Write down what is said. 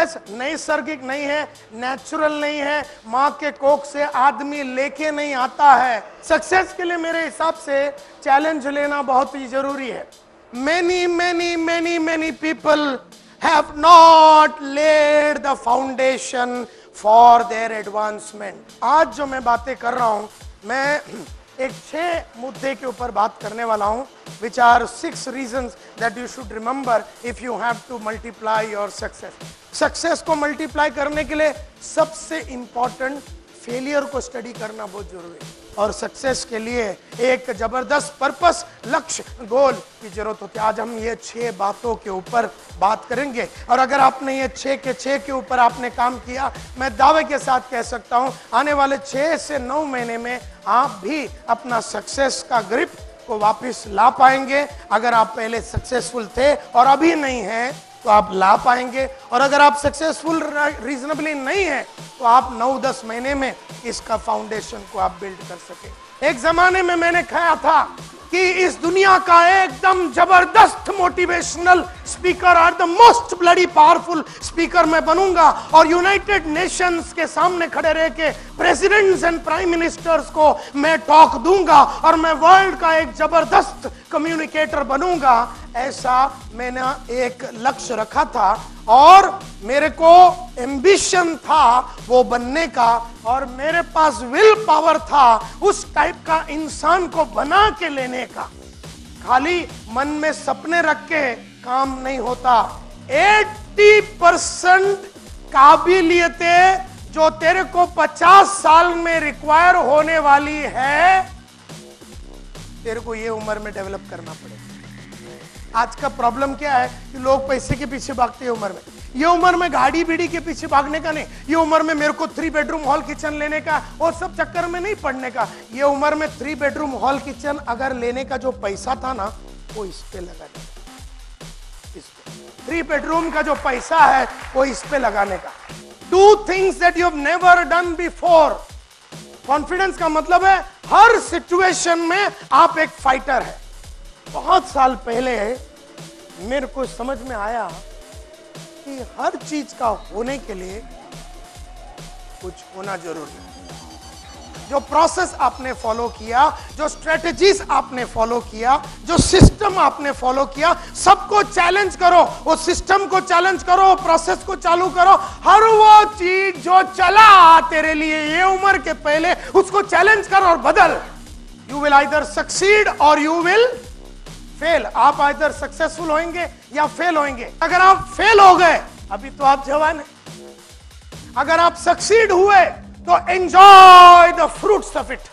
Success नैसर्गिक नहीं है, नेचुरल नहीं है, माँ के कोख से आदमी लेके नहीं आता है। सक्सेस के लिए मेरे हिसाब से चैलेंज लेना बहुत ही जरूरी है। many people have not laid the foundation for their advancement। आज जो मैं बातें कर रहा हूं, मैं एक 6 मुद्दे के ऊपर बात करने वाला हूं, which are 6 reasons that you should remember if you have to multiply your success। Success को मल्टीप्लाई करने के लिए सबसे इंपॉर्टेंट फेलियर को स्टडी करना बहुत जरूरी है, और सक्सेस के लिए एक जबरदस्त पर्पस, लक्ष्य, गोल की जरूरत होती है। आज हम ये 6 बातों के ऊपर बात करेंगे, और अगर आपने ये 6 के 6 के ऊपर आपने काम किया, मैं दावे के साथ कह सकता हूं आने वाले 6 से 9 महीने में आप भी अपना सक्सेस का ग्रिप को वापस ला पाएंगे। अगर आप पहले सक्सेसफुल थे और अभी नहीं हैं तो आप ला पाएंगे, और अगर आप सक्सेसफुल रीजनेबली नहीं है तो आप 9-10 महीने में इसका फाउंडेशन को आप बिल्ड कर सके। एक जमाने में मैंने कहा था कि इस दुनिया का एकदम जबरदस्त मोटिवेशनल स्पीकर और the most bloody powerful speaker मैं बनूंगा, और यूनाइटेड नेशंस के सामने खड़े रह के प्रेसिडेंट्स एंड प्राइम मिनिस्टर्स को मैं टॉक दूंगा, और मैं वर्ल्ड का एक जबरदस्त कम्युनिकेटर बनूंगा। ऐसा मैंने एक लक्ष्य रखा था, और मेरे को एम्बिशन था वो बनने का, और मेरे पास विल पावर था उस टाइप का इंसान को बना के लेने का। खाली मन में सपने रख के काम नहीं होता। 80% काबिलियतें जो तेरे को 50 साल में रिक्वायर होने वाली है, तेरे को ये उम्र में डेवलप करना पड़ेगा। आज का प्रॉब्लम क्या है कि लोग पैसे के पीछे भागते हैं उम्र में। ये उम्र में गाड़ी बीड़ी के पीछे भागने का नहीं, ये उम्र में मेरे को 3 बेडरूम हॉल किचन लेने का और सब चक्कर में नहीं पड़ने का। ये उम्र में 3 बेडरूम हॉल किचन अगर लेने का जो पैसा था ना, वो इस पे लगाने का। इस पे 3 बेडरूम का जो पैसा है वो इस पे लगाने का। Do things that you have never done before। Confidence का मतलब है हर सिचुएशन में आप एक फाइटर है। बहुत साल पहले मेरे को समझ में आया कि हर चीज का होने के लिए कुछ होना जरूरी है। जो प्रोसेस आपने फॉलो किया, जो स्ट्रेटजीज आपने फॉलो किया, जो सिस्टम आपने फॉलो किया, सबको चैलेंज करो, वो सिस्टम को चैलेंज करो, प्रोसेस को चालू करो। हर वो चीज जो चला तेरे लिए ये उम्र के पहले, उसको चैलेंज कर और बदल। यू विल आइदर सक्सीड और यू विल फेल। आप आइदर सक्सेसफुल होंगे या फेल होंगे। अगर आप फेल हो गए, अभी तो आप जवान हैं। अगर आप सक्सीड हुए तो enjoy the fruits of it.